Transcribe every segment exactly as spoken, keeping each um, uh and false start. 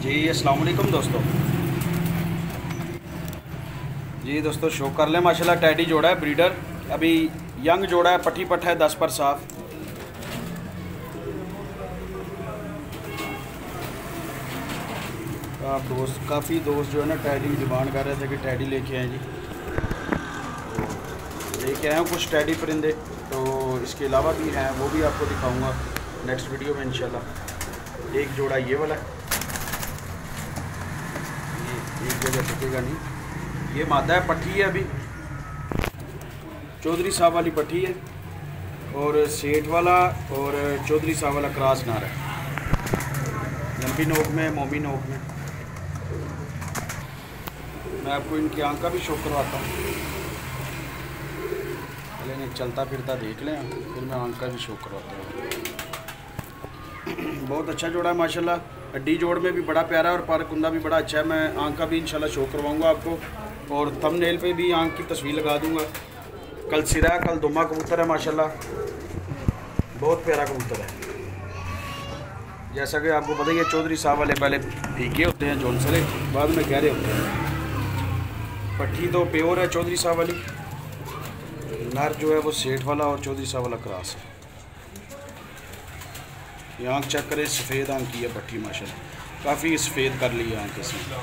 जी अस्सलाम वालेकुम दोस्तों। जी दोस्तों शो कर लें माशाल्लाह टैडी जोड़ा है ब्रीडर, अभी यंग जोड़ा है, पट्टी पट्टा है, दस पर साफ। आप दोस्त काफ़ी दोस्त जो है ना टैडी की डिमांड कर रहे थे कि टैडी लेके आए जी, तो लेके आए हैं कुछ टैडी परिंदे, तो इसके अलावा भी हैं वो भी आपको दिखाऊंगा नेक्स्ट वीडियो में इंशाल्लाह। एक जोड़ा ये वाला है, ये एक जगह टिकेगा नहीं, ये मादा है, पट्टी है, अभी चौधरी साहब वाली पट्टी है, और सेठ वाला और चौधरी साहब वाला क्रॉस नार है, लंबी नोक में, मोमी नोक में। मैं आपको इनकी आंख का भी शो करवाता हूँ, पहले इन्हें चलता फिरता देख लें, फिर मैं आंख का भी शो करवाता हूँ। बहुत अच्छा जोड़ा है माशाल्लाह, हड्डी जोड़ में भी बड़ा प्यारा है और पर कुंदा भी बड़ा अच्छा है। मैं आंख का भी इंशाल्लाह शो करवाऊँगा आपको, और थंबनेल पे भी आंख की तस्वीर लगा दूँगा। कल सिरा है, कल दुमा कबूतर है माशाल्लाह, बहुत प्यारा कबूतर है। जैसा कि आपको पता ही है चौधरी साहब वाले पहले फीके होते हैं जोनसरे, बाद में गहरे होते हैं। पट्टी तो प्योर है चौधरी साहब वाली, नर जो है वो सेठ वाला और चौधरी साहब वाला क्रॉस है। ये आँख चेक करें, सफ़ेद आँख की है पट्टी माशाल्लाह, काफ़ी सफ़ेद कर ली है आँख इसमें।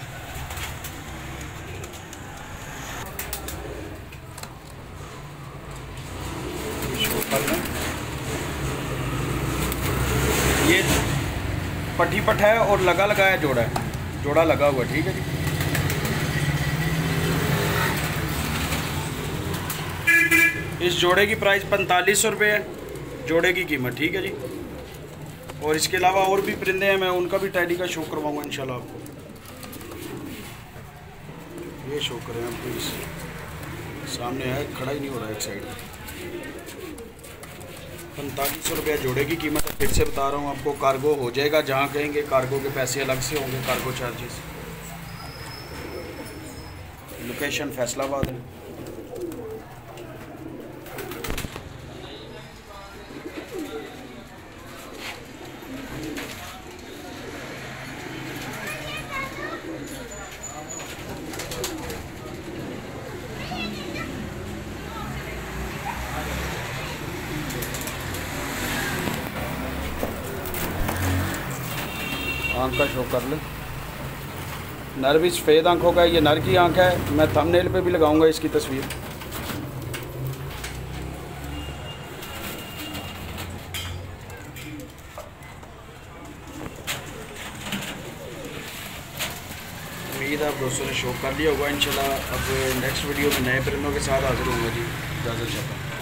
ये पट्टी पट्टा है और लगा लगाया जोड़ा है, जोड़ा लगा हुआ, ठीक है जी। इस जोड़े की प्राइस पैंतालीस सौ रुपये है, जोड़े की कीमत, ठीक है जी। और इसके अलावा और भी परिंदे हैं, मैं उनका भी टैडी का शो करवाऊँगा इंशाल्लाह आपको। ये शो करें आपको, इस सामने है, खड़ा ही नहीं हो रहा है एक साइड में। पैंतालीस सौ रुपया जोड़े की कीमत है, फिर से बता रहा हूँ आपको। कार्गो हो जाएगा, जहाँ कहेंगे कार्गो के पैसे अलग से होंगे, कार्गो चार्जेस। लोकेशन फैसलाबाद है। आँख का शो कर ले, नर भी सफ़ेद आँखों का है, ये नर की आँख है। मैं थंबनेल पे भी लगाऊंगा इसकी तस्वीर। उम्मीद है आप दोस्तों ने शो कर लिया होगा इंशाल्लाह। अब नेक्स्ट वीडियो में नए परिंदों के साथ हाजिर होंगे जी, इजाज़त चाहता हूँ।